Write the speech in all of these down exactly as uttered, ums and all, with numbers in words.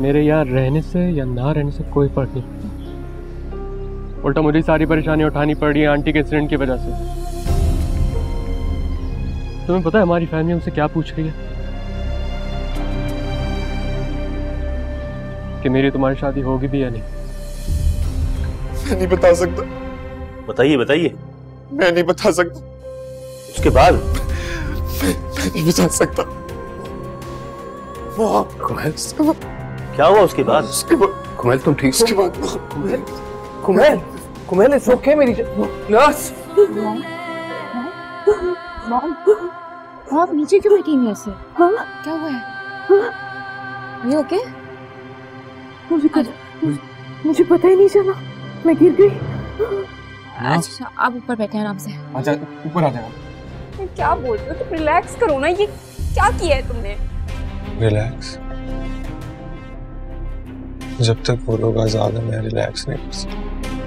मेरे यहाँ रहने से या ना रहने से कोई फर्क नहीं पड़ता। उल्टा मुझे सारी परेशानी उठानी पड़ रही है आंटी के एक्सीडेंट की वजह से। तुम्हें पता है हमारी फैमिली उनसे क्या पूछ रही है? कि मेरी तुम्हारी शादी होगी भी या नहीं। मैं नहीं बता सकता। बताइए बताइए। मैं नहीं बता सकता। उसके बाद? मैं, मैं नहीं बता सकता। वो कुमेल, क्या हुआ उसके बाद? उसके बाद कुमेल तुम ठीक हो? उसके बाद कुमेल कुमेल कुमेल इट्स ओके मेरी नर्स। मॉम आप नीचे क्यों बैठी हैं ऐसे? हाँ क्या हुआ है? ये ओके? मुझे मुझे पता ही नहीं चला, मैं गिर गई। अच्छा आप ऊपर बैठे हैं आराम से। आजा ऊपर आ जाओ। क्या बोल रहे हो? तुम रिलैक्स करो ना, ये क्या किया है तुमने? रिलैक्स? जब तक वो लोग आजाद है मैं रिलैक्स नहीं कर सकता।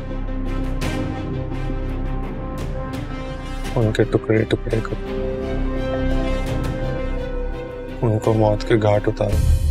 उनके टुकड़े टुकड़े करो, उनको मौत के घाट उतारो।